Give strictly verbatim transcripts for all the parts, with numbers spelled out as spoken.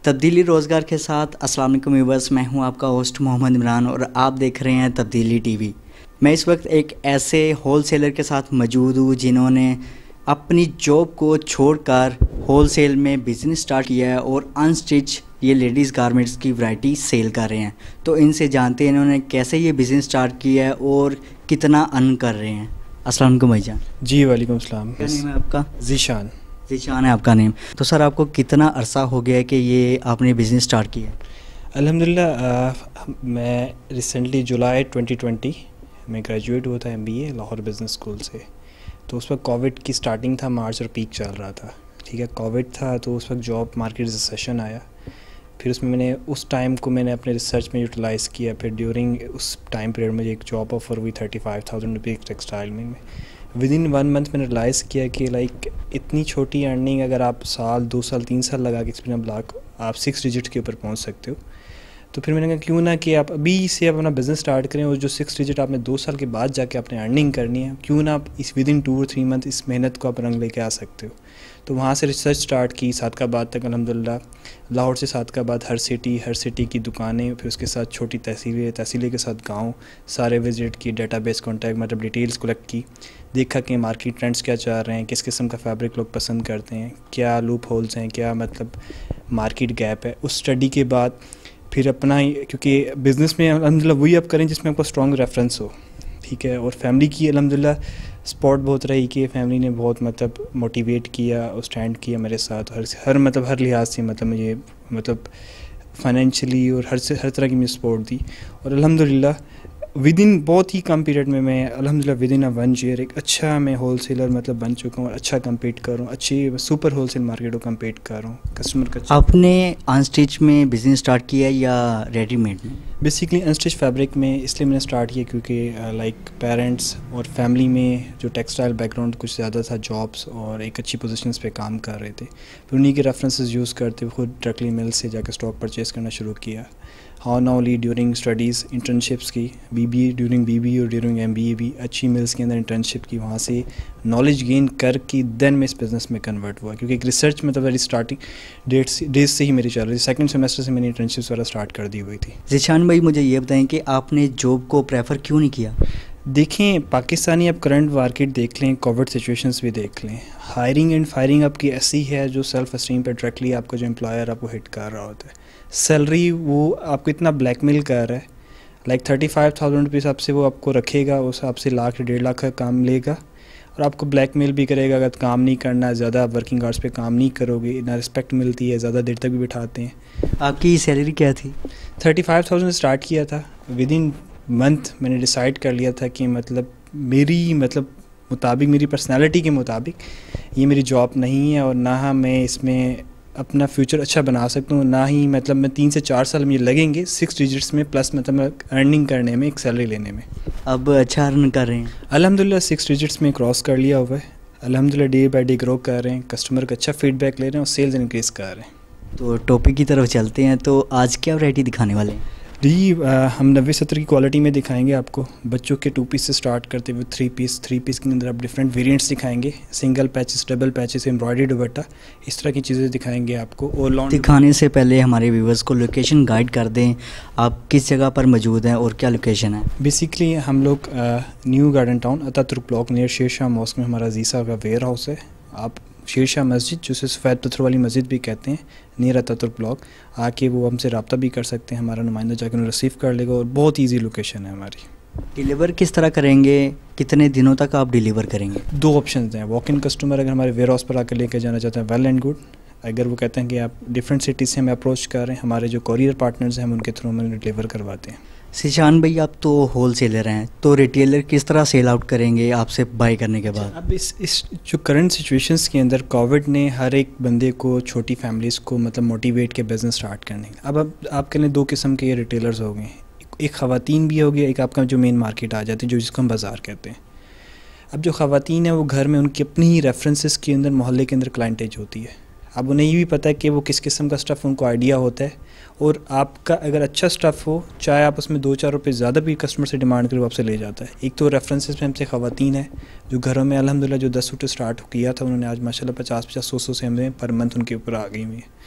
तब्दीली रोज़गार के साथ अस्सलाम वालेकुम व्यूअर्स, मैं हूं आपका होस्ट मोहम्मद इमरान और आप देख रहे हैं तब्दीली टीवी। मैं इस वक्त एक ऐसे होलसेलर के साथ मौजूद हूं जिन्होंने अपनी जॉब को छोड़कर होलसेल में बिज़नेस स्टार्ट किया है और अनस्टिच ये लेडीज़ गारमेंट्स की वैरायटी सेल कर रहे हैं। तो इनसे जानते हैं इन्होंने कैसे ये बिज़नेस स्टार्ट किया है और कितना अर्न कर रहे हैं। अस्सलाम वालेकुम भाईजान। जी वालेकुम सलाम। क्या नेम है आपका? ज़ीशान। ज़ीशान है आपका नेम। तो सर आपको कितना अरसा हो गया है कि ये आपने बिज़नेस स्टार्ट किया है? अल्हम्दुलिल्लाह मैं रिसेंटली जुलाई ट्वेंटी ट्वेंटी में ग्रेजुएट हुआ था एमबीए लाहौर बिज़नेस स्कूल से। तो उस वक्त कोविड की स्टार्टिंग था, मार्च और पीक चल रहा था। ठीक है, कोविड था तो उस वक्त जॉब मार्केट रिसेशन आया। फिर उसमें मैंने उस टाइम को मैंने अपने रिसर्च में यूटिलाइज़ किया। फिर ड्यूरिंग उस टाइम पीरियड में एक जॉब ऑफर हुई थर्टी फाइव थाउजेंड रुपये टेक्सटाइल में। विद इन वन मंथ मैंने रियलाइज़ किया कि लाइक इतनी छोटी अर्निंग अगर आप साल दो साल तीन साल लगा के एक्सपीरियंस ब्लॉक आप सिक्स डिजिट के ऊपर पहुंच सकते हो। तो फिर मैंने कहा क्यों ना कि आप अभी से अपना बिज़नेस स्टार्ट करें और जो सिक्स डिजिट आपने दो साल के बाद जाके आपने अर्निंग करनी है, क्यों ना आप इस विद इन टू और थ्री मंथ इस मेहनत को आप रंग लेके आ सकते हो। तो वहाँ से रिसर्च स्टार्ट की सादकाबाद तक। अल्हम्दुलिल्लाह लाहौर से सादकाबाद हर सिटी हर सिटी की दुकानें, फिर उसके साथ छोटी तहसीलें, तहसीलें के साथ गांव सारे विजिट की, डेटाबेस कॉन्टैक्ट मतलब डिटेल्स कलेक्ट की, देखा कि मार्केट ट्रेंड्स क्या चाह रहे हैं, किस किस्म का फैब्रिक लोग पसंद करते हैं, क्या लूप होल्स हैं, क्या मतलब मार्केट गैप है। उस स्टडी के बाद फिर अपना ही, क्योंकि बिज़नेस में अल्हम्दुलिल्लाह वही आप करें जिसमें आपका स्ट्रॉन्ग रेफरेंस हो। ठीक है, और फैमिली की अल्हम्दुलिल्लाह सपोर्ट बहुत रही कि फैमिली ने बहुत मतलब मोटिवेट किया और स्टैंड किया मेरे साथ हर हर मतलब हर लिहाज से, मतलब मुझे मतलब फाइनेंशियली और हर से हर तरह की मुझे सपोर्ट दी। और अल्हम्दुलिल्लाह विद इन बहुत ही कम पीरियड में मैं अल्हम्दुलिल्लाह within a one year एक अच्छा मैं होलसेलर मतलब बन चुका हूँ। अच्छा कम्पीट कर रहा हूँ, अच्छी सुपर होलसेल मार्केट को कम्पीट कर रहा हूँ कस्टमर का। आपने अनस्टिच में बिज़नेस स्टार्ट किया या रेडीमेड में? बेसिकली अनस्टिच फैब्रिक में इसलिए मैंने स्टार्ट किया क्योंकि लाइक पेरेंट्स और फैमिली में जो टेक्सटाइल बैकग्राउंड कुछ ज़्यादा था, जॉब्स और एक अच्छी पोजीशंस पे काम कर रहे थे। फिर उन्हीं के रेफरेंसेस यूज़ करते हुए खुद डायरेक्टली मिल से जाकर स्टॉक परचेज़ करना शुरू किया। How now only during studies internships की, बीबीए ड्यूरिंग बीबीए और ड्यूरिंग एमबीए भी अच्छी मिल्स के अंदर इंटर्नशिप की, वहाँ से नॉलेज गेन करके देन मैं इस बिज़नेस में कन्वर्ट हुआ। क्योंकि एक रिसर्च मतलब मेरी स्टार्टिंग डेट से डेज से ही मेरी चल रही थी। सेकंड सेमेस्टर से मैंने इंटर्नशिप्स वाला स्टार्ट कर दी हुई थी। ज़ीशान भाई मुझे ये बताएं कि आपने जॉब को प्रेफर क्यों नहीं किया? देखें, पाकिस्तानी आप करंट मार्केट देख लें, कोविड सिचुएशंस भी देख लें, हायरिंग एंड फायरिंग आपकी ऐसी है जो सेल्फ एस्टीम पे डायरेक्टली आपका जो एम्प्लॉयर आपको हिट कर रहा होता है। सैलरी वो आपको इतना ब्लैकमेल कर रहा है, like thirty five thousand rupees आपसे वो आपको रखेगा, उस आपसे लाख डेढ़ लाख का काम लेगा और आपको ब्लैकमेल भी करेगा। अगर काम नहीं करना है, ज़्यादा वर्किंग आवर्स पे काम नहीं करोगे, ना रिस्पेक्ट मिलती है, ज़्यादा देर तक भी बिठाते हैं। आपकी सैलरी क्या थी? थर्टी फाइव थाउजेंड स्टार्ट किया था। विद इन मंथ मैंने डिसाइड कर लिया था कि मतलब मेरी मतलब मुताबिक मेरी पर्सनालिटी के मुताबिक ये मेरी जॉब नहीं है और ना मैं इसमें अपना फ्यूचर अच्छा बना सकता हूँ, ना ही मतलब मैं तीन से चार साल मुझे लगेंगे सिक्स डिजिट्स में प्लस मतलब अर्निंग करने में, एक सैलरी लेने में। अब अच्छा अर्न कर रहे हैं? अल्हम्दुलिल्लाह सिक्स डिजिट्स में क्रॉस कर लिया हुआ है। अल्हम्दुलिल्लाह डे बाय डे ग्रो कर रहे हैं, कस्टमर का अच्छा फीडबैक ले रहे हैं और सेल्स इंक्रीज़ कर रहे हैं। तो टॉपिक की तरफ चलते हैं। तो आज क्या वैरायटी दिखाने वाले हैं? जी आ, हम नब्बे सत्तर की क्वालिटी में दिखाएंगे आपको। बच्चों के टू पीस से स्टार्ट करते हुए थ्री पीस, थ्री पीस के अंदर आप डिफरेंट वेरिएंट्स दिखाएंगे, single patches, double patches, embroidery dupatta, इस तरह की चीज़ें दिखाएंगे आपको। और लॉन्ग दिखाने से पहले हमारे व्यूवर्स को लोकेशन गाइड कर दें, आप किस जगह पर मौजूद हैं और क्या लोकेशन है? बेसिकली हम लोग New garden Town Ataturk block near Sher Shah mask में हमारा अजीज़ साहब का वेयर हाउस है। आप शेर शाह मस्जिद जिसे सफ़ेद पत्थर वाली मस्जिद भी कहते हैं, नियर अतातुर्क ब्लॉक आके वो हमसे रब्ता भी कर सकते हैं। हमारा नुमाइंदा जाकर उन्हें रिसीव कर लेगा और बहुत ईजी लोकेशन है हमारी। डिलीवर किस तरह करेंगे, कितने दिनों तक आप डिलीवर करेंगे? दो ऑप्शन हैं। वॉक इन कस्टमर अगर हमारे वेयर हाउस पर आकर लेकर जाना चाहते हैं, वेल एंड गुड। अगर वो कहते हैं कि आप डिफरेंट सिटीज़ से हमें अप्रोच कर रहे हैं, हमारे जो कोरियर पार्टनर्स हैं हम उनके थ्रू हमें डिलीवर करवाते हैं। ज़ीशान भाई आप तो होल सेलर हैं, तो रिटेलर किस तरह सेल आउट करेंगे आपसे बाई करने के बाद? अब इस इस जो करंट सिचुएशंस के अंदर कोविड ने हर एक बंदे को, छोटी फैमिलीज़ को मतलब मोटिवेट के बिज़नेस स्टार्ट करने। अब अब आपके लिए दो किस्म के ये रिटेलर्स हो गए, एक ख़वातीन भी हो गया, एक आपका जो मेन मार्केट आ जाती है जो जिसको हम बाज़ार कहते हैं। अब जो ख़वातीन है वो घर में उनकी अपनी ही रेफरेंसेस के अंदर, मोहल्ले के अंदर क्लाइंटेज होती है। अब उन्हें ये भी पता है कि वो किस किस्म का स्टफ़ उनको आइडिया होता है और आपका अगर अच्छा स्टफ़ हो, चाहे आप उसमें दो चार रुपये ज़्यादा भी कस्टमर से डिमांड करें, वो आपसे ले जाता है। एक तो रेफरेंसेस में हमसे ख़वातीन है जो घरों में अल्हम्दुलिल्लाह जो दस सूटें स्टार्ट किया था उन्होंने आज माशाल्लाह पचास पचास सौ सौ से हमें पर मंथ उनके ऊपर आ गई हुई है।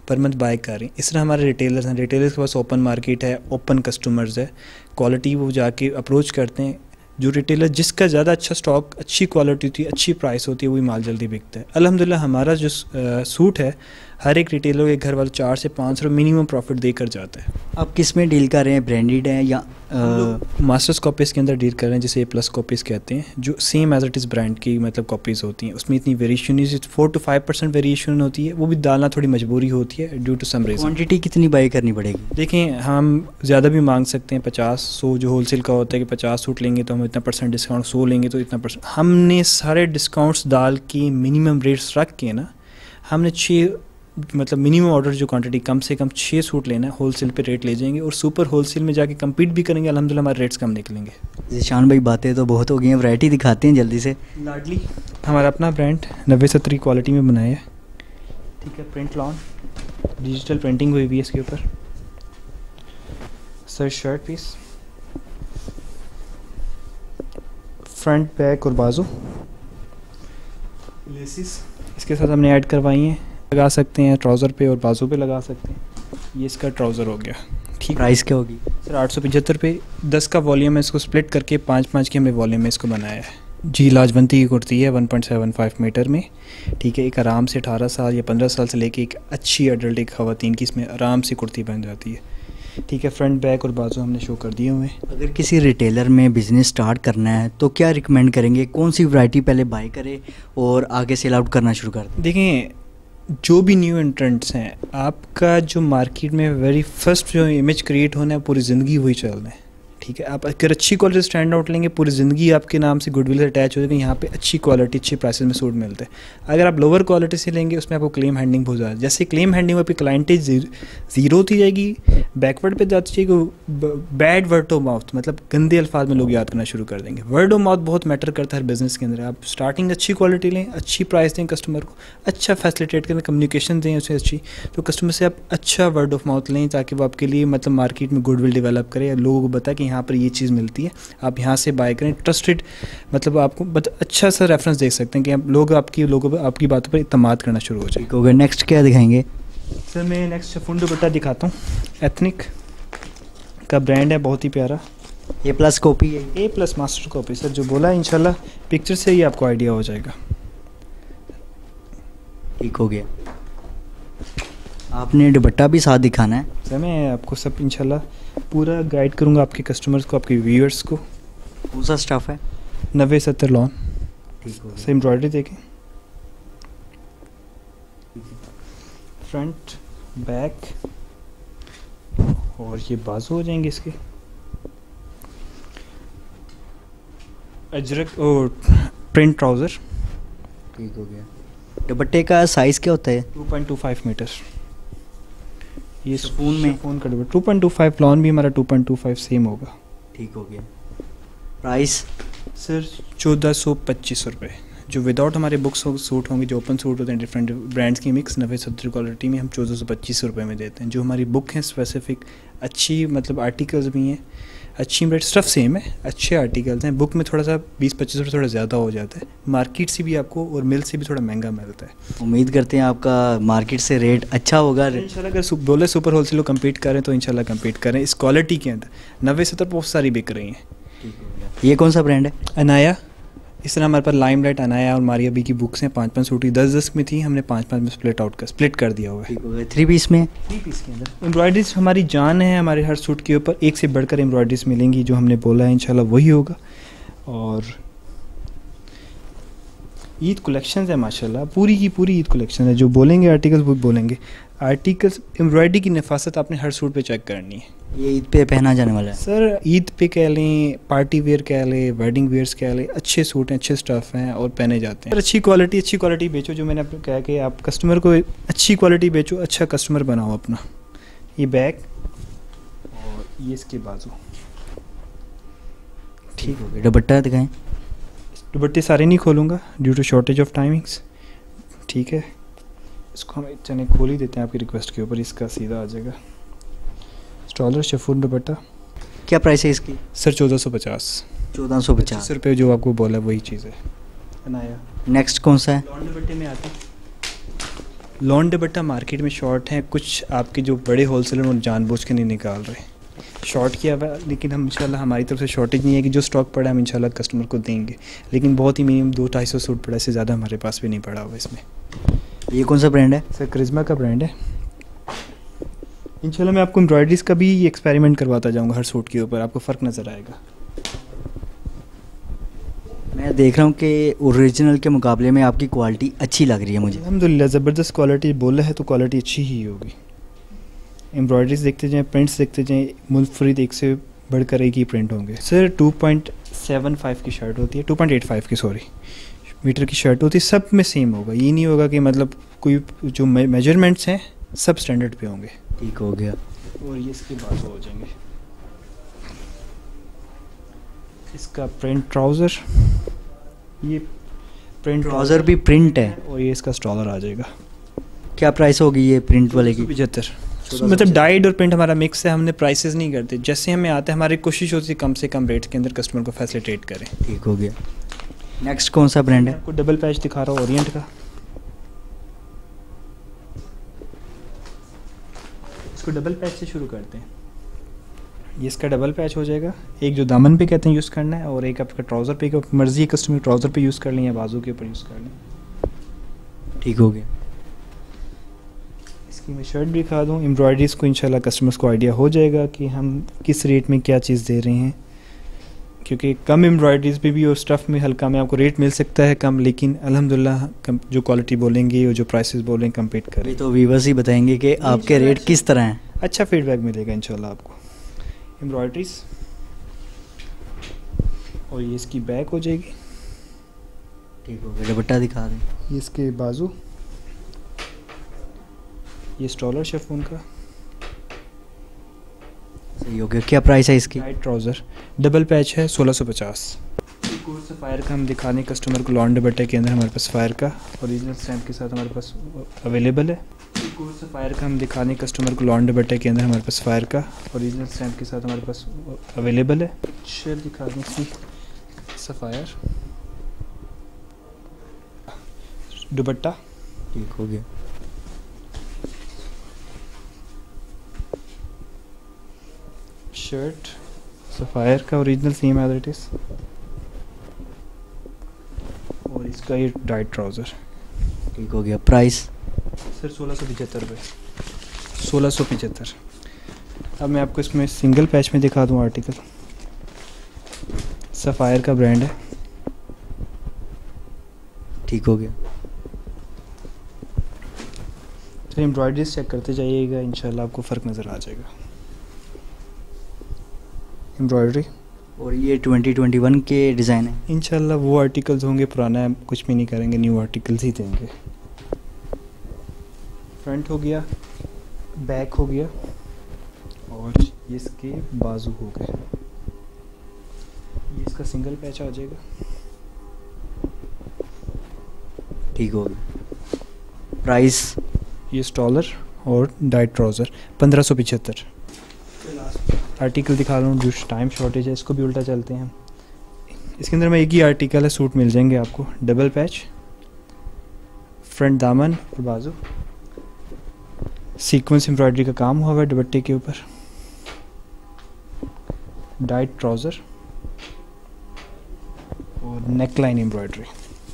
पर मंथ बाय कर रहे हैं। इस तरह हमारे रिटेलर्स हैं, रिटेलर्स के पास ओपन मार्केट है, ओपन कस्टमर्स है, क्वालिटी वो जाके अप्रोच करते हैं। जो रिटेलर जिसका ज़्यादा अच्छा स्टॉक, अच्छी क्वालिटी होती है, अच्छी प्राइस होती है, वही माल जल्दी बिकता है। अल्हम्दुलिल्लाह हमारा जो सूट है हर एक रिटेलर के घर वाले चार से पाँच सौ मिनिमम प्रॉफिट देकर जाता है। आप किस में डील कर रहे हैं, ब्रांडेड है या मास्टर्स कॉपीज़ के अंदर डील कर रहे हैं, जिसे ए प्लस कॉपीज़ कहते हैं, जो same as it is brand की मतलब कॉपीज़ होती हैं। उसमें इतनी वेरिएशन नहीं, four two five percent variation होती है, वो भी डालना थोड़ी मजबूरी होती है due to some reason. Quantity कितनी बाई करनी पड़ेगी? देखें, हम ज़्यादा भी मांग सकते हैं, पचास सौ जो होलसेल का होता है कि पचास सूट लेंगे तो हम इतना परसेंट डिस्काउंट, सौ लेंगे तो इतना परसेंट। हमने सारे डिस्काउंट्स डाल के मिनिमम रेट्स रख के ना, हमने छः मतलब मिनिमम ऑर्डर जो क्वांटिटी कम से कम छः सूट लेना है, होलसेल पे रेट ले जाएंगे और सुपर होलसेल में जाके कम्पीट भी करेंगे। अल्हम्दुलिल्लाह हमारे रेट्स कम निकलेंगे। ज़ीशान भाई बातें तो बहुत हो गई हैं, वैरायटी दिखाते हैं जल्दी से। लाडली हमारा अपना ब्रांड नब्बे सत्तर की क्वालिटी में बनाया है, ठीक है। प्रिंट लॉन, डिजिटल प्रिंटिंग हुई हुई है इसके ऊपर। Sir shirt piece, front back और बाजू, लेसिस इसके साथ हमने ऐड करवाई हैं, लगा सकते हैं ट्राउज़र पे और बाजू पे लगा सकते हैं। ये इसका ट्राउज़र हो गया, ठीक। प्राइस क्या होगी? सर आठ सौ पचहत्तर पे, दस का वॉल्यूम है, इसको स्प्लिट करके पाँच पाँच के हमने वॉल्यूम में इसको बनाया है जी। लाजवंती की कुर्ती है one point seven five metre में, ठीक है। एक आराम से अठारह साल या पंद्रह साल से लेके एक अच्छी अडल्ट एक ख़वातीन की इसमें आराम से कुर्ती बन जाती है, ठीक है। फ्रंट बैक और बाजू हमने शो कर दिए हुए हैं। अगर किसी रिटेलर में बिज़नेस स्टार्ट करना है तो क्या रिकमेंड करेंगे, कौन सी वैरायटी पहले बाय करे और आगे सेल आउट करना शुरू कर दें? देखें, जो भी न्यू एंट्रेंट्स हैं, आपका जो मार्केट में वेरी फर्स्ट जो इमेज क्रिएट होना है पूरी ज़िंदगी वही चलना है, ठीक है। आप अगर अच्छी क्वालिटी स्टैंड आउट लेंगे, पूरी ज़िंदगी आपके नाम से गुडविल से अटैच हो जाएगी, यहाँ पे अच्छी क्वालिटी अच्छी प्राइसेस में सूट मिलते हैं। अगर आप लोअर क्वालिटी से लेंगे, उसमें आपको क्लेम हैंडलिंग बहुत ज़्यादा, जैसे क्लेम हैंडलिंग में आपकी क्लाइंटेज ज़ीरो होती जाएगी, बैकवर्ड पे जाती जाएगी, बैड वर्ड ऑफ माउथ मतलब गंदे अल्फाज में लोग याद करना शुरू कर देंगे। वर्ड ऑफ माउथ बहुत मैटर करता है हर बिज़नेस के अंदर। आप स्टार्टिंग अच्छी क्वालिटी लें, अच्छी प्राइस दें कस्टमर को, अच्छा फैसिलिटेट करें, कम्युनिकेशन दें उसे अच्छी, तो कस्टमर से आप अच्छा वर्ड ऑफ माउथ लें ताकि वो आपके लिए मतलब मार्केट में गुडविल डेवलप करे या लोगों को बताए कि यहाँ पर ये चीज़ मिलती है, आप यहाँ से बाय करें। ट्रस्टेड मतलब आपको बत अच्छा सा रेफरेंस देख सकते हैं कि आप लोग आपकी लोगों पर आपकी बातों पर इत्मीनान करना शुरू हो जाएगा। नेक्स्ट क्या दिखाएंगे? सर मैं नेक्स्ट शिफॉन दुपट्टा दिखाता हूँ, एथनिक का ब्रांड है, बहुत ही प्यारा। ए प्लस कॉपी है, A plus master copy sir, जो बोला है इंशाल्लाह पिक्चर से ही आपको आइडिया हो जाएगा। ठीक हो गया। आपने दुपट्टा भी साथ दिखाना है सर, मैं आपको सब इंशाल्लाह पूरा गाइड करूँगा आपके कस्टमर्स को, आपके व्यूअर्स को। कौन सा स्टाफ है? नब्बे सत्तर लॉन, ठीक हो। सर एम्ब्रॉयडरी देखें, फ्रंट बैक और ये बाजू हो जाएंगे इसके। अजरक और प्रिंट ट्राउज़र, ठीक हो गया। दुपट्टे का साइज़ क्या होता है? Two point two five metre. ये स्पून में फोन का dupatta two point two five, lawn भी हमारा two point two five same होगा, ठीक हो गया। प्राइस सर चौदह सौ पच्चीस रुपये। जो विदाउट हमारे बुक्स सूट होंगे, जो ओपन सूट होते हैं डिफरेंट ब्रांड्स की मिक्स नब्बे सत्तर क्वालिटी में, हम चौदह सौ पच्चीस रुपये में देते हैं। जो हमारी बुक है स्पेसिफिक अच्छी मतलब आर्टिकल्स भी हैं, अच्छी ब्रांड स्टफ़ सेम है, अच्छे आर्टिकल्स हैं। बुक में थोड़ा सा बीस पच्चीस रुपये थोड़ा ज़्यादा हो जाता है, मार्केट से भी आपको और मिल से भी थोड़ा महंगा मिलता है। उम्मीद करते हैं आपका मार्केट से रेट अच्छा होगा। इंशाल्लाह अगर बोले सुपर होलसेल को कम्पीट करें तो इंशाल्लाह कम्पीट करें इस क्वालिटी के अंदर। नब्बे सत्तर बहुत सारी बिक रही हैं। ये कौन सा ब्रांड है? अनाया। इस तरह हमारे पास लाइमलाइट, अनाया और मारिया बी की बुक्स हैं, पाँच पाँच सूट की दस दस में थी, हमने पाँच पाँच में स्प्लिट आउट कर स्प्लिट कर दिया हुआ है। थ्री पीस में थ्री पीस के अंदर एम्ब्रॉयडरीज हमारी जान है, हमारे हर सूट के ऊपर एक से बढ़कर एम्ब्रॉयडरीज मिलेंगी, जो हमने बोला है इंशाल्लाह वही होगा। और ईद कलेक्शंस है माशाल्लाह, पूरी की पूरी ईद कलेक्शन है। जो बोलेंगे आर्टिकल्स वो बोलेंगे आर्टिकल्स। एम्ब्रॉयडरी की नफासत आपने हर सूट पे चेक करनी है। ये ईद पे पहना जाने वाला है सर, ईद पे कह लें, पार्टी वेयर कह लें, वेडिंग वेयर्स कह लें, अच्छे सूट हैं, अच्छे स्टफ़ हैं और पहने जाते हैं। अच्छी क्वालिटी अच्छी क्वालिटी बेचो, जो मैंने आपको कहा कि आप कस्टमर को अच्छी क्वालिटी बेचो, अच्छा कस्टमर बनाओ अपना। ये बैग और ये इसके बाजू, ठीक हो गया। दुपट्टा दिखाएं। दुपट्टे सारे नहीं खोलूँगा due to shortage of timings, ठीक है। इसको हम चने खोल ही देते हैं आपकी रिक्वेस्ट के ऊपर, इसका सीधा आ जाएगा। स्टॉलर शिफॉन दुपट्टा, क्या प्राइस है इसकी? सर चौदह सौ पचास। चौदह सौ पचास रुपये जो आपको बोला वही चीज़ है। अनाया। नेक्स्ट कौन सा है? लॉन दुपट्टे में आते हैं लॉन दुपट्टा मार्केट में शॉर्ट हैं, कुछ आपके जो बड़े होलसेलर वो जानबूझ के नहीं निकाल रहे, शॉर्ट किया हुआ, लेकिन हम इंशाल्लाह हमारी तरफ से शॉर्टेज नहीं है कि जो स्टॉक पड़ा है हम इंशाल्लाह कस्टमर को देंगे, लेकिन बहुत ही मिनिमम दो ढाई सौ सूट पड़ा, इससे ज़्यादा हमारे पास भी नहीं पड़ा हुआ इसमें। ये कौन सा ब्रांड है? सर करिश्मा का ब्रांड है। इंशाल्लाह मैं आपको एम्ब्रॉयडरीज़ का भी एक्सपेरिमेंट करवाता जाऊँगा हर सूट के ऊपर, आपको फ़र्क नज़र आएगा। मैं देख रहा हूँ कि ओरिजिनल के मुकाबले में आपकी क्वालिटी अच्छी लग रही है मुझे। अल्हम्दुलिल्लाह ज़बरदस्त क्वालिटी बोला है तो क्वालिटी अच्छी ही होगी। एम्ब्रॉयडरीज़ देखते जाएँ, प्रिंट्स देखते जाएँ, मुनफरिद एक से बढ़कर एक ही प्रिंट होंगे। Sir two point seven five की शर्ट होती है, टू पॉइंट एट फाइव की सॉरी मीटर की शर्ट होती है, सब में सेम होगा। ये नहीं होगा कि मतलब कोई जो मेजरमेंट्स हैं सब स्टैंडर्ड पे होंगे। ठीक हो गया। और ये इसके बाद हो जाएंगे, इसका प्रिंट ट्राउज़र, ये प्रिंट ट्राउज़र भी प्रिंट है और ये इसका स्टॉलर आ जाएगा। क्या प्राइस होगी ये प्रिंट वाले की? पचहत्तर। मतलब डाइड और प्रिंट हमारा मिक्स है, हमने प्राइसेस नहीं करते, जैसे हमें आता है हमारी कोशिश होती है कम से कम रेट के अंदर कस्टमर को फैसिलिटेट करें। ठीक हो गया। नेक्स्ट कौन सा ब्रांड है? आपको डबल पैच दिखा रहा हूँ ओरिएंट का, इसको डबल पैच से शुरू करते हैं। ये इसका डबल पैच हो जाएगा, एक जो दामन पे कहते हैं यूज़ करना है और एक आपका ट्राउज़र पे, का मर्जी है कस्टमर ट्राउज़र पे यूज़ कर लें या बाजू के ऊपर यूज़ कर लें। ठीक हो गया। इसकी मैं शर्ट भी दिखा दूँ, एम्ब्रॉयडरीज़ को इंशाल्लाह कस्टमर्स को आइडिया हो जाएगा कि हम किस रेट में क्या चीज़ दे रहे हैं, क्योंकि कम एम्ब्रॉयडरीज़ पे भी और स्टफ़ में हल्का में आपको रेट मिल सकता है कम, लेकिन अल्हम्दुलिल्लाह जो क्वालिटी बोलेंगे और जो प्राइसेस बोलेंगे कम्पीट करें। तो व्यूअर्स ही बताएंगे कि आपके रेट किस तरह हैं। अच्छा फीडबैक मिलेगा इंशाल्लाह आपको। एम्ब्रॉयडरीज़ और ये इसकी बैक हो जाएगी। ठीक हो गया। दुपट्टा दिखा दें। ये इसके बाजू, ये स्टॉलर शिफॉन का। सही हो गया। क्या प्राइस है इसकी? टाइट ट्राउज़र डबल पैच है सोलह सौ पचास। एक और सफ़ायर का हम दिखाने कस्टमर को लॉन दुपट्टे के अंदर हमारे पास फायर का ओरिजिनल स्टैम्प के साथ हमारे पास अवेलेबल है। एक और सफ़ायर का हम दिखाने कस्टमर को लॉन दुपट्टे के अंदर हमारे पास फायर का ओरिजिनल स्टैम्प के साथ हमारे पास अवेलेबल है। शेयर दिखा दें इसकी सफ़ायर दुपट्टा। ठीक हो गया। शर्ट सफ़ायर का original same as it is और इसका ये डाइट ट्राउज़र। ठीक हो गया। प्राइस? सर सोलह सौ पचहत्तर रुपये सोलह सौ पचहत्तर। अब मैं आपको इसमें सिंगल पैच में दिखा दूँ आर्टिकल, सफ़ायर का ब्रांड है। ठीक हो गया। तो एम्ब्रॉयडरीज चेक करते जाइएगा, इंशाल्लाह आपको फ़र्क नज़र आ जाएगा। एम्ब्रॉयडरी और ये ट्वेंटी ट्वेंटी वन के डिज़ाइन है। इंशाल्लाह वो आर्टिकल्स होंगे, पुराना है कुछ भी नहीं करेंगे, न्यू आर्टिकल्स ही देंगे। फ्रंट हो गया, बैक हो गया और ये इसके बाजू हो गए। ये इसका सिंगल पैच आ जाएगा। ठीक हो गया। प्राइस? ये स्टॉलर और डाइट ट्राउज़र पंद्रह सौ पिछहत्तर। आर्टिकल दिखा रहा हूँ जो टाइम शॉर्टेज है, इसको भी उल्टा चलते हैं। इसके अंदर में एक ही आर्टिकल है, सूट मिल जाएंगे आपको। डबल पैच, फ्रंट दामन और बाजू, सीक्वेंस एम्ब्रॉयडरी का काम हुआ है दुपट्टे के ऊपर, डाइट ट्राउज़र और नेक लाइन एम्ब्रॉयडरी।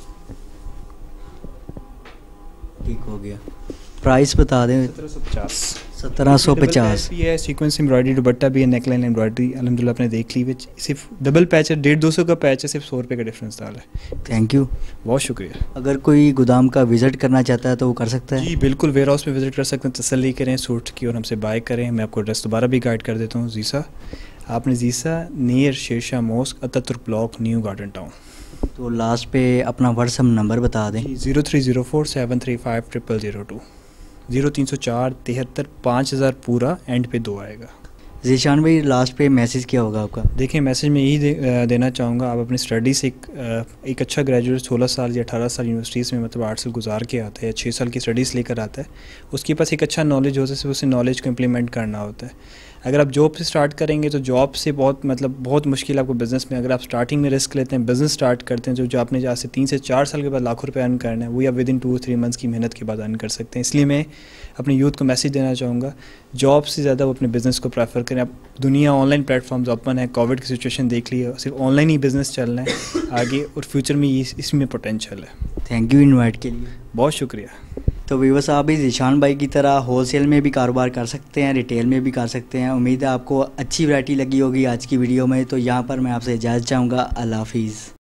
ठीक हो गया। प्राइस बता दें। सत्रह सौ पचास सत्रह सौ पचास भी है, सीक्वेंस एम्ब्रॉयडरी दुपट्टा भी है, नेक लाइन एम्ब्रॉयडरी अल्हम्दुलिल्लाह आपने देख ली। सिर्फ डबल पैच है, डेढ़ दो सौ का पैच है, सिर्फ सौ रुपये का डिफरेंस डाला है। थैंक यू, बहुत शुक्रिया। अगर कोई गोदाम का विज़िट करना चाहता है तो वो कर सकता है? जी बिल्कुल, वेयर हाउस में विज़िट कर सकते हैं, तसल्ली करें सूट की और हमसे बाय करें। मैं आपको एड्रेस दोबारा भी गाइड कर देता हूँ। जीसा, आपने जीसा near Shershah mosque, Ataturk block, new garden town. तो लास्ट पे अपना व्हाट्सअप नंबर बता दें। Zero three zero four seven three five triple zero two zero तीन सौ चार तिहत्तर पाँच हज़ार पूरा एंड पे दो आएगा। ज़ीशान भाई लास्ट पे मैसेज क्या होगा आपका? देखिए मैसेज में यही दे, देना चाहूँगा, आप अपनी स्टडी से एक, एक अच्छा ग्रेजुएट सोलह साल या अठारह साल यूनिवर्सिटीज़ में मतलब आठ साल गुजार के आता है या छः साल की स्टडीज़ लेकर आता है, उसके पास एक अच्छा नॉलेज होता है, सिर्फ उसे नॉलेज को इम्प्लीमेंट करना होता है। अगर आप जॉब से स्टार्ट करेंगे तो जॉब से बहुत मतलब बहुत मुश्किल है आपको बिज़नेस में। अगर आप स्टार्टिंग में रिस्क लेते हैं, बिज़नेस स्टार्ट करते हैं, जो जो आपने जहाँ से तीन से चार साल के बाद लाखों रुपए अर्न करना है, वही आप with in two three months की मेहनत के बाद अर्न कर सकते हैं। इसलिए मैं अपने यूथ को मैसेज देना चाहूँगा, जॉब से ज़्यादा वो अपने बिज़नेस को प्रेफर करें। अब दुनिया ऑनलाइन प्लेटफॉर्म्स ओपन है, कोविड की सिचुएशन देख ली है, सिर्फ ऑनलाइन ही बिज़नेस चलना है आगे, और फ्यूचर में इस इसमें पोटेंशियल है। थैंक यू इनवाइट के लिए, बहुत शुक्रिया। तो व्यूअर्स, आप भी ज़ीशान भाई की तरह होलसेल में भी कारोबार कर सकते हैं, रिटेल में भी कर सकते हैं। उम्मीद है आपको अच्छी वैरायटी लगी होगी आज की वीडियो में। तो यहाँ पर मैं आपसे इजाज़त चाहूँगा। अल्लाह हाफिज़।